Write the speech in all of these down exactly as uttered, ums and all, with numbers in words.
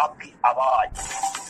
आपकी आवाज।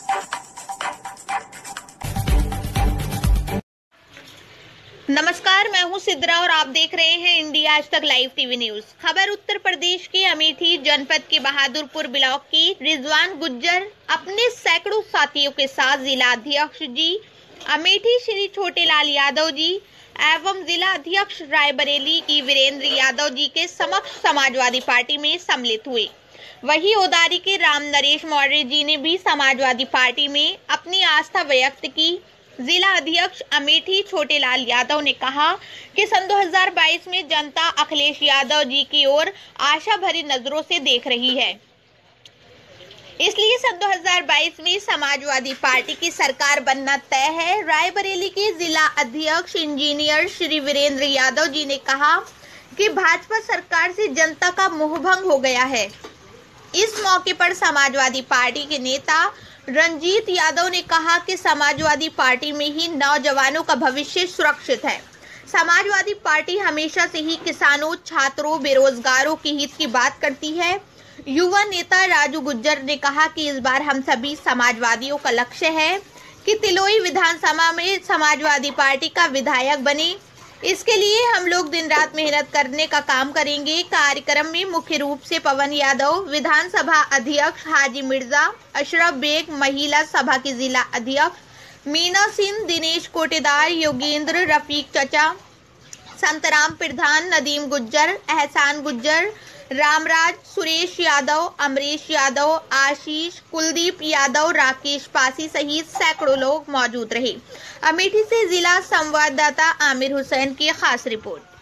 नमस्कार, मैं हूं सिद्रा और आप देख रहे हैं इंडिया आज तक लाइव टीवी न्यूज। खबर उत्तर प्रदेश के अमेठी जनपद के बहादुरपुर ब्लॉक की रिजवान गुज्जर अपने सैकड़ों साथियों के साथ जिला अध्यक्ष जी अमेठी श्री छोटेलाल यादव जी एवं जिला अध्यक्ष रायबरेली की वीरेंद्र यादव जी के समक्ष समाजवादी पार्टी में सम्मिलित हुए। वहीं ओदारी के राम नरेश मौर्य जी ने भी समाजवादी पार्टी में अपनी आस्था व्यक्त की। जिला अध्यक्ष अमेठी छोटेलाल यादव ने कहा कि सन दो हज़ार बाईस में जनता अखिलेश यादव जी की ओर आशा भरी नजरों से देख रही है, इसलिए सन दो हज़ार बाईस में समाजवादी पार्टी की सरकार बनना तय है। रायबरेली के जिला अध्यक्ष इंजीनियर श्री वीरेंद्र यादव जी ने कहा कि भाजपा सरकार से जनता का मोहभंग हो गया है। इस मौके पर समाजवादी पार्टी के नेता रंजीत यादव ने कहा कि समाजवादी पार्टी में ही नौजवानों का भविष्य सुरक्षित है। समाजवादी पार्टी हमेशा से ही किसानों, छात्रों, बेरोजगारों के हित की बात करती है। युवा नेता राजू गुज्जर ने कहा कि इस बार हम सभी समाजवादियों का लक्ष्य है कि तिलोई विधानसभा में समाजवादी पार्टी का विधायक बने। इसके लिए हम लोग दिन रात मेहनत करने का काम करेंगे। कार्यक्रम में मुख्य रूप से पवन यादव, विधानसभा अध्यक्ष हाजी मिर्जा, अशरफ बेग, महिला सभा की जिला अध्यक्ष मीना सिंह, दिनेश कोटेदार, योगेंद्र, रफीक चचा, संतराम प्रधान, नदीम गुज्जर, एहसान गुज्जर, रामराज, सुरेश यादव, अमरीश यादव, आशीष, कुलदीप यादव, राकेश पासी सहित सैकड़ों लोग मौजूद रहे। अमेठी से जिला संवाददाता आमिर हुसैन की खास रिपोर्ट।